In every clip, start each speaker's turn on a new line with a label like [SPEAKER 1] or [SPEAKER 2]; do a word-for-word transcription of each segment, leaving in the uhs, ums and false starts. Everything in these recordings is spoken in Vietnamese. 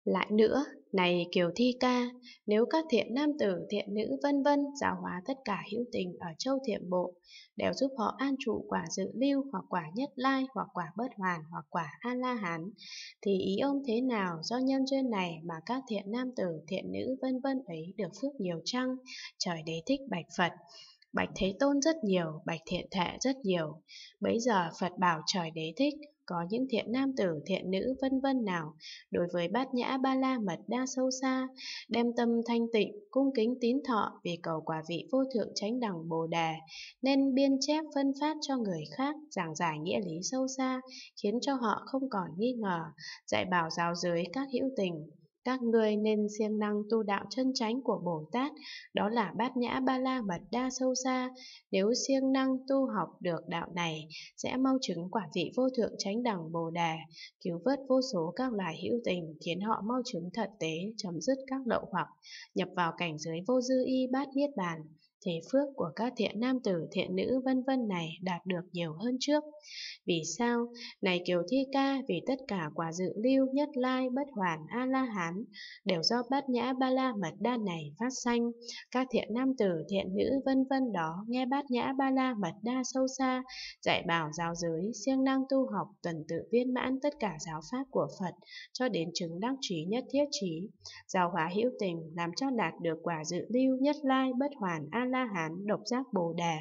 [SPEAKER 1] Lại nữa, này Kiều Thi Ca, nếu các thiện nam tử, thiện nữ vân vân giáo hóa tất cả hữu tình ở châu thiểm bộ, đều giúp họ an trụ quả dự lưu hoặc quả nhất lai hoặc quả bất hoàn hoặc quả A-la-hán, thì ý ông thế nào do nhân duyên này mà các thiện nam tử, thiện nữ vân vân ấy được phước nhiều chăng? Trời Đế thích bạch Phật. Bạch Thế Tôn rất nhiều, bạch Thiện Thệ rất nhiều. Bấy giờ Phật bảo trời Đế thích, có những thiện nam tử, thiện nữ vân vân nào, đối với bát nhã ba la mật đa sâu xa, đem tâm thanh tịnh, cung kính tín thọ vì cầu quả vị vô thượng chánh đẳng Bồ Đề, nên biên chép phân phát cho người khác, giảng giải nghĩa lý sâu xa, khiến cho họ không còn nghi ngờ, dạy bảo giáo giới các hữu tình. Các ngươi nên siêng năng tu đạo chân chánh của Bồ Tát, đó là bát nhã ba la mật đa sâu xa. Nếu siêng năng tu học được đạo này, sẽ mau chứng quả vị vô thượng chánh đẳng Bồ Đề, cứu vớt vô số các loài hữu tình, khiến họ mau chứng thật tế, chấm dứt các lậu hoặc, nhập vào cảnh giới vô dư y bát niết bàn. Thì phước của các thiện nam tử, thiện nữ vân vân này đạt được nhiều hơn trước. Vì sao? Này Kiều Thi Ca, vì tất cả quả dự lưu, nhất lai, bất hoàn, A-la-hán đều do bát nhã ba la mật đa này phát sanh. Các thiện nam tử, thiện nữ vân vân đó nghe bát nhã ba la mật đa sâu xa, dạy bảo giáo giới, siêng năng tu học, tuần tự viên mãn tất cả giáo pháp của Phật, cho đến chứng đắc trí nhất thiết trí, giáo hóa hữu tình, làm cho đạt được quả dự lưu, nhất lai, bất hoàn, A-la-hán, độc giác Bồ Đề,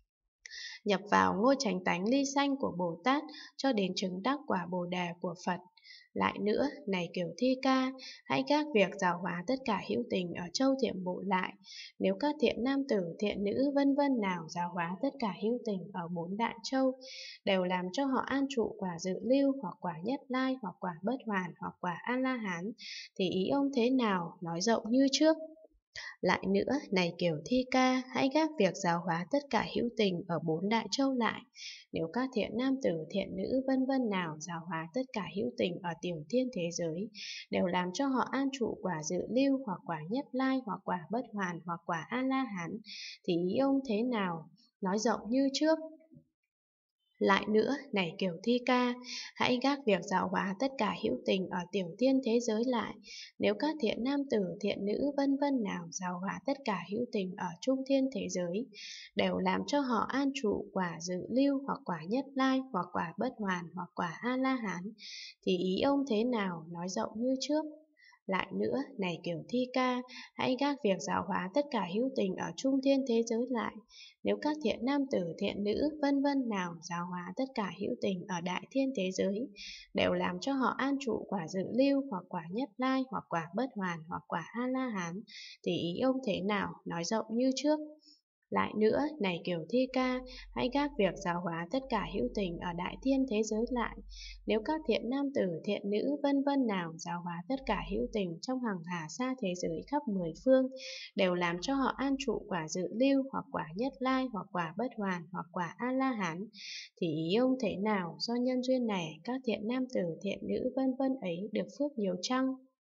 [SPEAKER 1] nhập vào ngôi chánh tánh ly sanh của Bồ Tát, cho đến chứng đắc quả Bồ Đề của Phật. Lại nữa, này Kiều Thi Ca, hãy gác việc giáo hóa tất cả hữu tình ở châu thiểm bộ lại. Nếu các thiện nam tử, thiện nữ vân vân nào giáo hóa tất cả hữu tình ở bốn đại châu, đều làm cho họ an trụ quả dự lưu hoặc quả nhất lai hoặc quả bất hoàn hoặc quả A-la-hán, thì ý ông thế nào, nói rộng như trước. Lại nữa, này Kiều Thi Ca, hãy gác việc giáo hóa tất cả hữu tình ở bốn đại châu lại. Nếu các thiện nam tử, thiện nữ vân vân nào giáo hóa tất cả hữu tình ở tiểu thiên thế giới, đều làm cho họ an trụ quả dự lưu hoặc quả nhất lai hoặc quả bất hoàn hoặc quả A-la-hán, thì ý ông thế nào, nói rộng như trước. Lại nữa, này Kiều Thi Ca, hãy gác việc giáo hóa tất cả hữu tình ở tiểu thiên thế giới lại. Nếu các thiện nam tử, thiện nữ vân vân nào giáo hóa tất cả hữu tình ở trung thiên thế giới, đều làm cho họ an trụ quả dự lưu hoặc quả nhất lai hoặc quả bất hoàn hoặc quả A-la-hán, thì ý ông thế nào, nói rộng như trước. Lại nữa, này Kiều Thi Ca, hãy gác việc giáo hóa tất cả hữu tình ở trung thiên thế giới lại. Nếu các thiện nam tử, thiện nữ vân vân nào giáo hóa tất cả hữu tình ở đại thiên thế giới, đều làm cho họ an trụ quả dự lưu hoặc quả nhất lai hoặc quả bất hoàn hoặc quả A-la-hán, thì ý ông thế nào, nói rộng như trước. Lại nữa, này Kiều Thi Ca, hãy gác việc giáo hóa tất cả hữu tình ở đại thiên thế giới lại. Nếu các thiện nam tử, thiện nữ vân vân nào giáo hóa tất cả hữu tình trong hằng hà sa thế giới khắp mười phương, đều làm cho họ an trụ quả dự lưu hoặc quả nhất lai hoặc quả bất hoàn hoặc quả A-la-hán, thì ý ông thế nào, do nhân duyên này các thiện nam tử, thiện nữ vân vân ấy được phước nhiều chăng?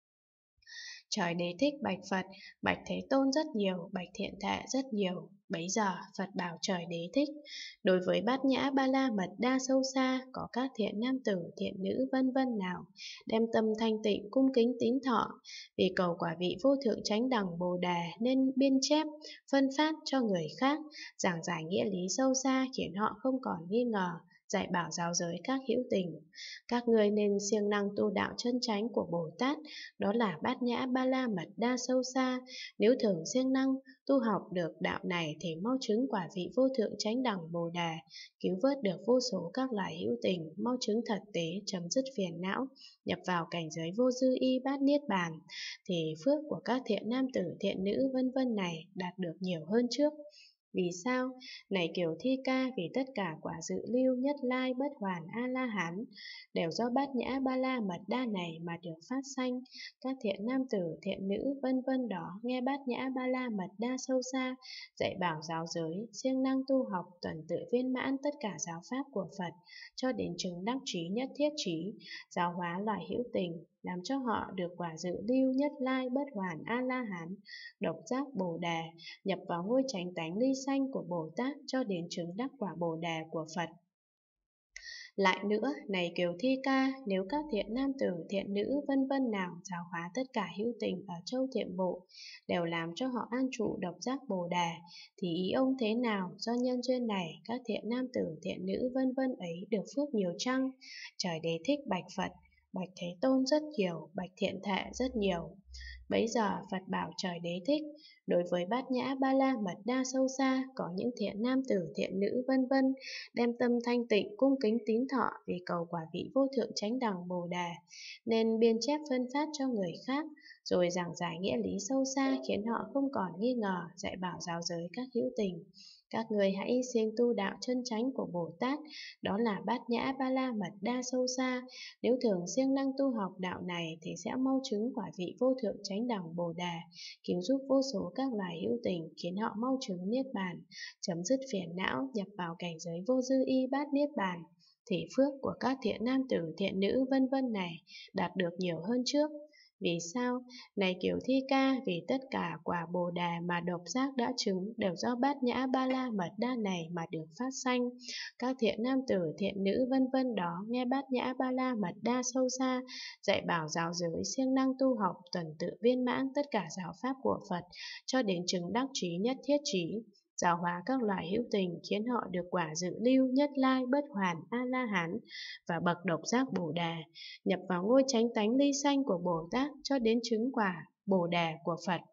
[SPEAKER 1] Trời Đế thích bạch Phật, bạch Thế Tôn rất nhiều, bạch Thiện Thệ rất nhiều. Bấy giờ Phật bảo trời Đế thích, đối với bát nhã ba la mật đa sâu xa, có các thiện nam tử, thiện nữ vân vân nào, đem tâm thanh tịnh, cung kính tín thọ, vì cầu quả vị vô thượng chánh đẳng Bồ Đề, nên biên chép, phân phát cho người khác, giảng giải nghĩa lý sâu xa, khiến họ không còn nghi ngờ, dạy bảo giáo giới các hữu tình. Các ngươi nên siêng năng tu đạo chân chánh của Bồ Tát, đó là bát nhã ba la mật đa sâu xa. Nếu thường siêng năng tu học được đạo này, thì mau chứng quả vị vô thượng chánh đẳng Bồ Đề, cứu vớt được vô số các loài hữu tình, mau chứng thật tế, chấm dứt phiền não, nhập vào cảnh giới vô dư y bát niết bàn, thì phước của các thiện nam tử, thiện nữ vân vân này đạt được nhiều hơn trước. Vì sao? Này Kiều Thi Ca, vì tất cả quả dự lưu, nhất lai, bất hoàn, A-la-hán đều do bát nhã ba la mật đa này mà được phát sanh. Các thiện nam tử, thiện nữ vân vân đó nghe bát nhã ba la mật đa sâu xa, dạy bảo giáo giới, siêng năng tu học, tuần tự viên mãn tất cả giáo pháp của Phật, cho đến chứng đắc trí nhất thiết trí, giáo hóa loài hữu tình, làm cho họ được quả dự lưu, nhất lai, bất hoàn, A-la-hán, độc giác Bồ Đề, nhập vào ngôi chánh tánh ly sanh của Bồ Tát, cho đến chứng đắc quả Bồ Đề của Phật. Lại nữa, này Kiều Thi Ca, nếu các thiện nam tử, thiện nữ vân vân nào giáo hóa tất cả hữu tình ở châu Thiện Bộ, đều làm cho họ an trụ độc giác Bồ Đề, thì ý ông thế nào do nhân duyên này các thiện nam tử, thiện nữ vân vân ấy được phước nhiều chăng? Trời Đế thích bạch Phật, bạch Thế Tôn rất nhiều, bạch Thiện Thệ rất nhiều. Bấy giờ Phật bảo trời Đế thích, đối với Bát Nhã Ba La Mật Đa sâu xa, có những thiện nam tử, thiện nữ vân vân đem tâm thanh tịnh cung kính tín thọ vì cầu quả vị vô thượng chánh đẳng Bồ Đề, nên biên chép phân phát cho người khác, rồi giảng giải nghĩa lý sâu xa, khiến họ không còn nghi ngờ, dạy bảo giáo giới các hữu tình. Các người hãy siêng tu đạo chân chánh của Bồ Tát, đó là Bát Nhã Ba La Mật Đa sâu xa. Nếu thường siêng năng tu học đạo này thì sẽ mau chứng quả vị vô thượng chánh đẳng Bồ Đề, cứu giúp vô số các loài hữu tình, khiến họ mau chứng niết bàn, chấm dứt phiền não, nhập vào cảnh giới vô dư y bát niết bàn, thì phước của các thiện nam tử, thiện nữ vân vân này đạt được nhiều hơn trước. Vì sao? Này Kiều Thi Ca, vì tất cả quả Bồ Đề mà độc giác đã chứng đều do Bát Nhã Ba La Mật Đa này mà được phát sanh. Các thiện nam tử, thiện nữ vân vân đó nghe Bát Nhã Ba La Mật Đa sâu xa, dạy bảo giáo giới siêng năng tu học tuần tự viên mãn tất cả giáo pháp của Phật, cho đến chứng đắc trí nhất thiết trí, giáo hóa các loài hữu tình, khiến họ được quả dự lưu, nhất lai, bất hoàn, a la hán và bậc độc giác Bồ Đề, nhập vào ngôi chánh tánh ly sanh của Bồ Tát, cho đến chứng quả Bồ Đề của Phật.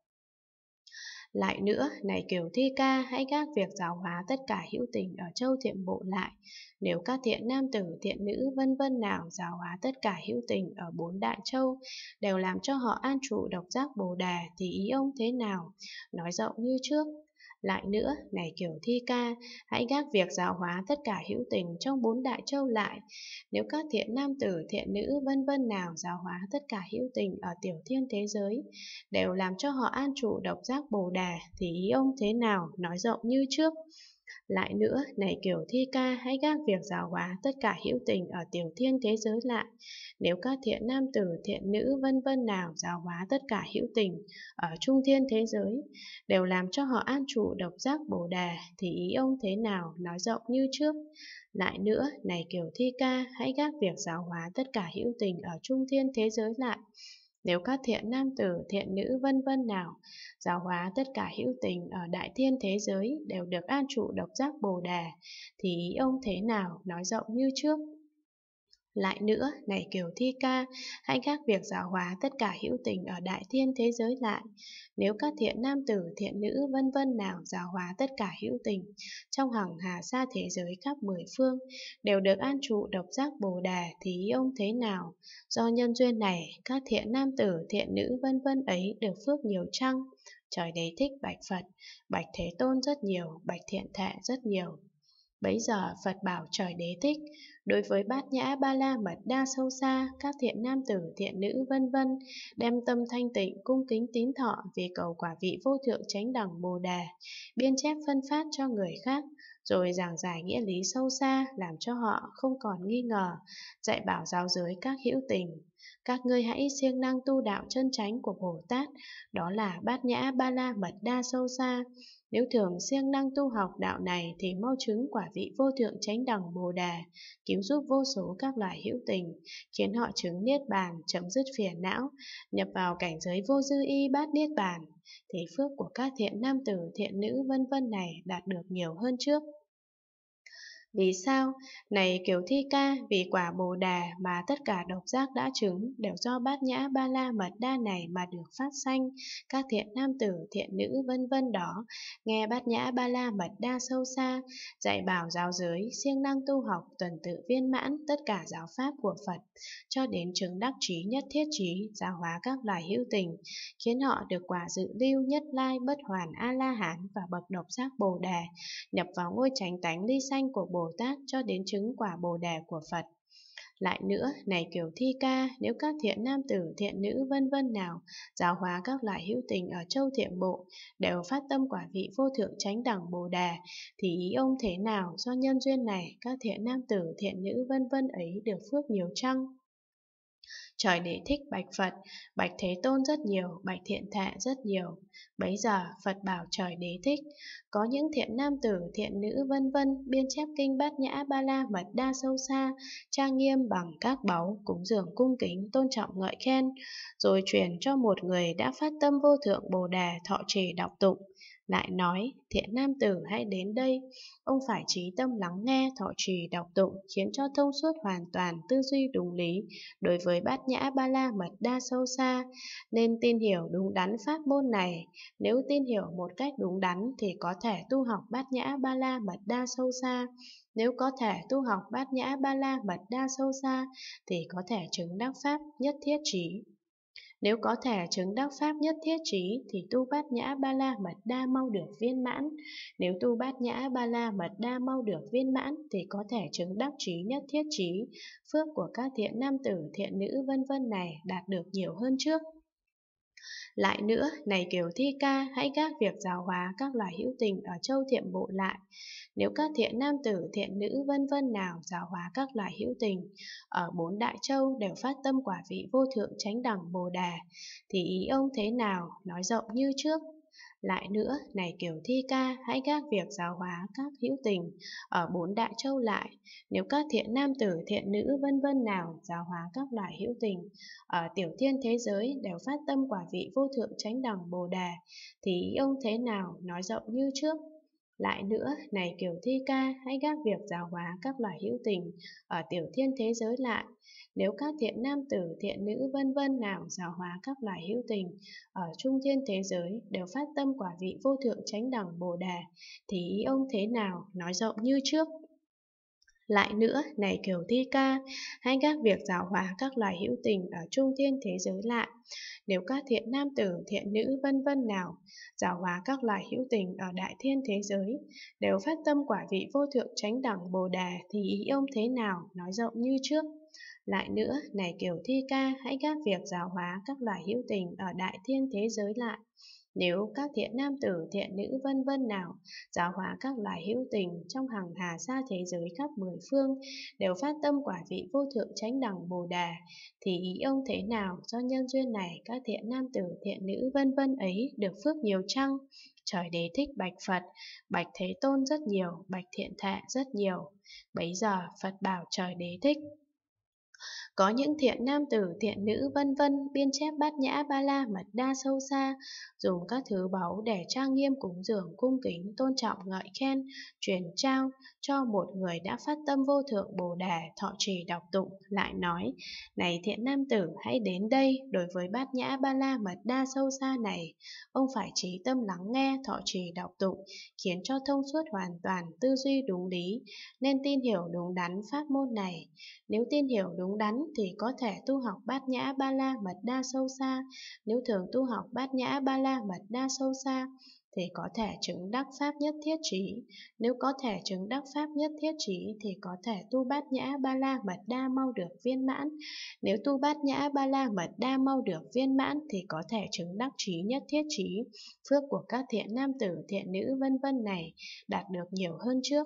[SPEAKER 1] Lại nữa, này Kiều Thi Ca, hãy gác việc giáo hóa tất cả hữu tình ở châu Thiện Bộ lại. Nếu các thiện nam tử, thiện nữ vân vân nào giáo hóa tất cả hữu tình ở bốn đại châu, đều làm cho họ an trụ độc giác Bồ Đề, thì ý ông thế nào? Nói rộng như trước. Lại nữa, này Kiều Thi Ca, hãy gác việc giáo hóa tất cả hữu tình trong bốn đại châu lại. Nếu các thiện nam tử, thiện nữ vân vân nào giáo hóa tất cả hữu tình ở tiểu thiên thế giới, đều làm cho họ an trụ độc giác Bồ Đề, thì ý ông thế nào? Nói rộng như trước. Lại nữa, này Kiều Thi Ca, hãy gác việc giáo hóa tất cả hữu tình ở tiểu thiên thế giới lại. Nếu các thiện nam tử, thiện nữ vân vân nào giáo hóa tất cả hữu tình ở trung thiên thế giới, đều làm cho họ an trụ độc giác Bồ Đề, thì ý ông thế nào? Nói rộng như trước. Lại nữa, này Kiều Thi Ca, hãy gác việc giáo hóa tất cả hữu tình ở trung thiên thế giới lại. Nếu các thiện nam tử, thiện nữ vân vân nào giáo hóa tất cả hữu tình ở đại thiên thế giới đều được an trụ độc giác Bồ Đề, thì ý ông thế nào? Nói rộng như trước. Lại nữa, này Kiều Thi Ca, hãy gác việc giáo hóa tất cả hữu tình ở đại thiên thế giới lại. Nếu các thiện nam tử, thiện nữ vân vân nào giáo hóa tất cả hữu tình trong hằng hà sa thế giới khắp mười phương đều được an trụ độc giác Bồ Đề, thì ý ông thế nào? Do nhân duyên này, các thiện nam tử, thiện nữ vân vân ấy được phước nhiều chăng? Trời Đế thích bạch Phật, bạch Thế Tôn rất nhiều, bạch Thiện Thệ rất nhiều. Bấy giờ Phật bảo trời Đế thích, đối với Bát Nhã Ba La Mật Đa sâu xa, các thiện nam tử, thiện nữ vân vân đem tâm thanh tịnh cung kính tín thọ vì cầu quả vị vô thượng chánh đẳng Bồ Đề, biên chép phân phát cho người khác, rồi giảng giải nghĩa lý sâu xa, làm cho họ không còn nghi ngờ, dạy bảo giáo giới các hữu tình. Các ngươi hãy siêng năng tu đạo chân chánh của Bồ Tát, đó là Bát Nhã Ba La Mật Đa sâu xa. Nếu thường siêng năng tu học đạo này thì mau chứng quả vị vô thượng chánh đẳng Bồ Đề, cứu giúp vô số các loài hữu tình, khiến họ chứng niết bàn, chấm dứt phiền não, nhập vào cảnh giới vô dư y bát niết bàn, thì phước của các thiện nam tử, thiện nữ vân vân này đạt được nhiều hơn trước. Vì sao? Này Kiều Thi Ca, vì quả Bồ Đề mà tất cả độc giác đã chứng đều do Bát Nhã Ba La Mật Đa này mà được phát sanh. Các thiện nam tử, thiện nữ vân vân đó nghe Bát Nhã Ba La Mật Đa sâu xa, dạy bảo giáo giới, siêng năng tu học tuần tự viên mãn tất cả giáo pháp của Phật, cho đến chứng đắc trí nhất thiết trí, giáo hóa các loài hữu tình, khiến họ được quả dự lưu, nhất lai, bất hoàn, a la hán và bậc độc giác Bồ Đề, nhập vào ngôi chánh tánh ly sanh của Bồ Tát, cho đến chứng quả Bồ Đề của Phật. Lại nữa, này Kiều Thi Ca, nếu các thiện nam tử, thiện nữ vân vân nào giáo hóa các loài hữu tình ở châu Thiện Bộ đều phát tâm quả vị vô thượng chánh đẳng Bồ Đề, thì ý ông thế nào? Do nhân duyên này, các thiện nam tử, thiện nữ vân vân ấy được phước nhiều chăng? Trời Đế thích bạch Phật, bạch Thế Tôn rất nhiều, bạch Thiện Thệ rất nhiều. Bấy giờ Phật bảo trời Đế thích, có những thiện nam tử, thiện nữ vân vân biên chép kinh Bát Nhã Ba La Mật Đa sâu xa, trang nghiêm bằng các báu, cúng dường cung kính, tôn trọng ngợi khen, rồi truyền cho một người đã phát tâm vô thượng Bồ Đề thọ trì đọc tụng. Lại nói, thiện nam tử hãy đến đây, ông phải trí tâm lắng nghe, thọ trì đọc tụng, khiến cho thông suốt hoàn toàn, tư duy đúng lý đối với Bát Nhã Ba La Mật Đa sâu xa, nên tin hiểu đúng đắn pháp môn này. Nếu tin hiểu một cách đúng đắn thì có thể tu học Bát Nhã Ba La Mật Đa sâu xa. Nếu có thể tu học Bát Nhã Ba La Mật Đa sâu xa thì có thể chứng đắc pháp nhất thiết trí. Nếu có thể chứng đắc pháp nhất thiết trí thì tu Bát Nhã Ba La Mật Đa mau được viên mãn. Nếu tu Bát Nhã Ba La Mật Đa mau được viên mãn thì có thể chứng đắc trí nhất thiết trí. Phước của các thiện nam tử, thiện nữ vân vân này đạt được nhiều hơn trước. Lại nữa, này Kiều Thi Ca, hãy gác việc giáo hóa các loài hữu tình ở châu Thiệm Bộ lại. Nếu các thiện nam tử, thiện nữ vân vân nào giáo hóa các loài hữu tình ở bốn đại châu đều phát tâm quả vị vô thượng chánh đẳng Bồ Đề, thì ý ông thế nào, nói rộng như trước. Lại nữa, này Kiều Thi Ca, hãy gác việc giáo hóa các hữu tình ở bốn đại châu lại. Nếu các thiện nam tử, thiện nữ vân vân nào giáo hóa các loài hữu tình ở tiểu thiên thế giới đều phát tâm quả vị vô thượng chánh đẳng Bồ Đề, thì ý ông thế nào, nói rộng như trước. Lại nữa, này Kiều Thi Ca, hãy gác việc giáo hóa các loài hữu tình ở tiểu thiên thế giới lại. Nếu các thiện nam tử, thiện nữ vân vân nào giáo hóa các loài hữu tình ở trung thiên thế giới đều phát tâm quả vị vô thượng chánh đẳng Bồ Đề, thì ý ông thế nào, nói rộng như trước. Lại nữa, này Kiều Thi Ca, hãy gác việc giáo hóa các loài hữu tình ở trung thiên thế giới lại. Nếu các thiện nam tử, thiện nữ vân vân nào giáo hóa các loài hữu tình ở đại thiên thế giới đều phát tâm quả vị vô thượng chánh đẳng Bồ Đề, thì ý ông thế nào, nói rộng như trước. Lại nữa, này Kiều Thi Ca, hãy gác việc giáo hóa các loài hữu tình ở đại thiên thế giới lại. Nếu các thiện nam tử, thiện nữ vân vân nào giáo hóa các loài hữu tình trong hằng hà sa thế giới khắp mười phương đều phát tâm quả vị vô thượng chánh đẳng Bồ Đề, thì ý ông thế nào, do nhân duyên này các thiện nam tử, thiện nữ vân vân ấy được phước nhiều chăng? Trời Đế thích bạch Phật, bạch Thế Tôn rất nhiều, bạch Thiện Thệ rất nhiều. Bấy giờ Phật bảo trời Đế thích, có những thiện nam tử, thiện nữ vân vân biên chép Bát Nhã Ba La Mật Đa sâu xa, dùng các thứ báu để trang nghiêm cúng dường cung kính, tôn trọng ngợi khen, truyền trao cho một người đã phát tâm vô thượng Bồ Đề thọ trì đọc tụng. Lại nói, này thiện nam tử, hãy đến đây. Đối với Bát Nhã Ba La Mật Đa sâu xa này, ông phải trí tâm lắng nghe, thọ trì đọc tụng, khiến cho thông suốt hoàn toàn, tư duy đúng lý, nên tin hiểu đúng đắn pháp môn này. Nếu tin hiểu đúng đắn thì có thể tu học Bát Nhã Ba La Mật Đa sâu xa. Nếu thường tu học Bát Nhã Ba La Mật Đa sâu xa thì có thể chứng đắc pháp nhất thiết trí. Nếu có thể chứng đắc pháp nhất thiết trí thì có thể tu Bát Nhã Ba La Mật Đa mau được viên mãn. Nếu tu Bát Nhã Ba La Mật Đa mau được viên mãn thì có thể chứng đắc trí nhất thiết trí. Phước của các thiện nam tử, thiện nữ vân vân này đạt được nhiều hơn trước.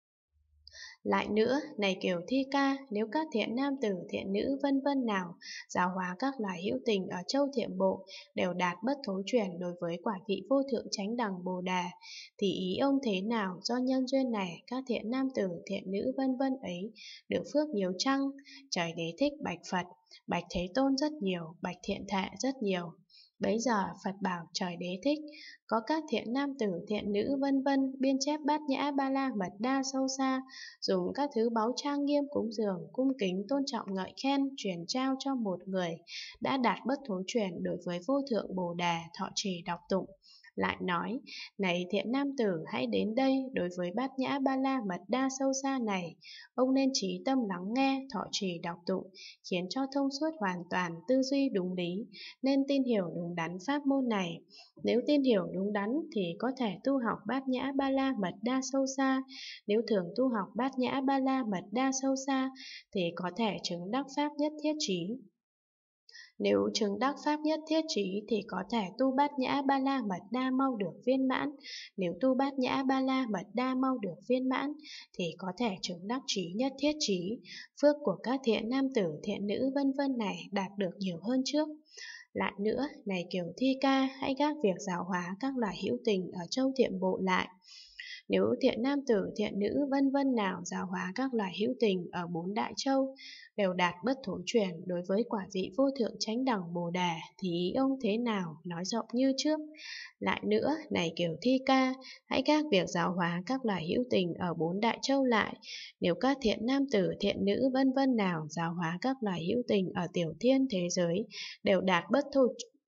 [SPEAKER 1] Lại nữa, này Kiều Thi Ca, nếu các thiện nam tử, thiện nữ vân vân nào giáo hóa các loài hữu tình ở châu Thiệm Bộ đều đạt bất thối chuyển đối với quả vị vô thượng chánh đẳng Bồ Đề, thì ý ông thế nào, do nhân duyên này các thiện nam tử, thiện nữ vân vân ấy được phước nhiều chăng? Trời Đế thích bạch Phật, bạch Thế Tôn rất nhiều, bạch Thiện Thệ rất nhiều. Bấy giờ Phật bảo trời Đế thích, có các thiện nam tử, thiện nữ vân vân biên chép Bát Nhã Ba La Mật Đa sâu xa, dùng các thứ báu trang nghiêm cúng dường, cung kính tôn trọng ngợi khen, truyền trao cho một người đã đạt bất thối chuyển đối với vô thượng Bồ Đề thọ trì đọc tụng. Lại nói, này thiện nam tử, hãy đến đây. Đối với Bát Nhã Ba La Mật Đa sâu xa này, ông nên trí tâm lắng nghe, thọ trì đọc tụng, khiến cho thông suốt hoàn toàn, tư duy đúng lý, nên tin hiểu đúng đắn pháp môn này. Nếu tin hiểu đúng đắn thì có thể tu học Bát Nhã Ba La Mật Đa sâu xa. Nếu thường tu học Bát Nhã Ba La Mật Đa sâu xa thì có thể chứng đắc pháp nhất thiết trí. Nếu chứng đắc pháp nhất thiết trí thì có thể tu bát nhã ba la mật đa mau được viên mãn. Nếu tu bát nhã ba la mật đa mau được viên mãn thì có thể chứng đắc trí nhất thiết trí. Phước của các thiện nam tử, thiện nữ vân vân này đạt được nhiều hơn trước. Lại nữa, này Kiều Thi Ca, hãy gác việc giáo hóa các loài hữu tình ở châu Thiệm Bộ lại. Nếu thiện nam tử, thiện nữ vân vân nào giáo hóa các loài hữu tình ở bốn đại châu đều đạt bất thối chuyển đối với quả vị vô thượng chánh đẳng Bồ Đề thì ý ông thế nào nói rộng như trước. Lại nữa, này Kiều Thi Ca, hãy gác việc giáo hóa các loài hữu tình ở bốn đại châu lại. Nếu các thiện nam tử, thiện nữ vân vân nào giáo hóa các loài hữu tình ở tiểu thiên thế giới đều đạt bất thối